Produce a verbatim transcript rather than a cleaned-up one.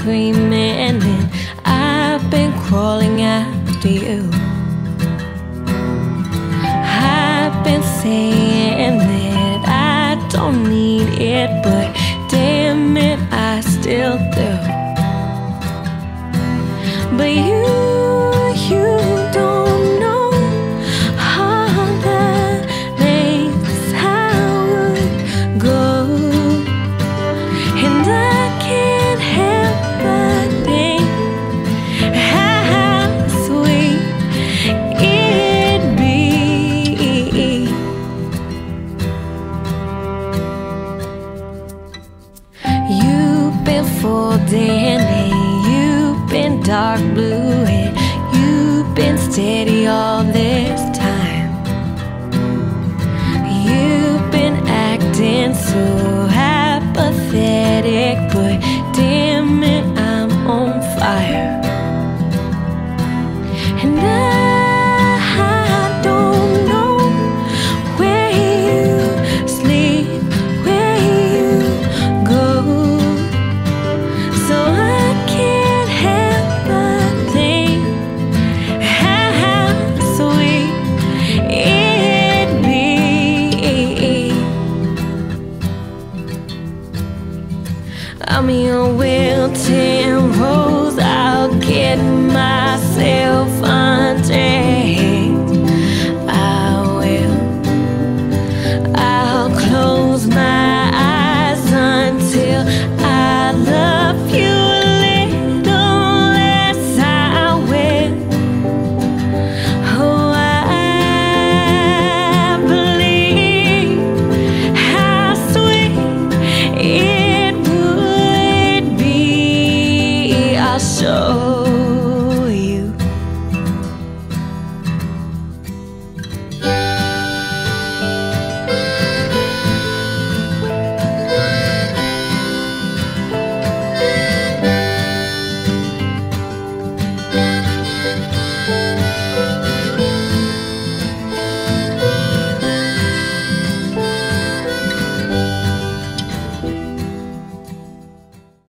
screaming, and I've been crawling after you. I've been saying that I don't need it, but damn it, I still do. But you, you don't know all the lengths I would go, and I can't help but think how sweet it'd be. You've been folding and you've been dark blue, and you've been steady all this time. You've been acting so apathetic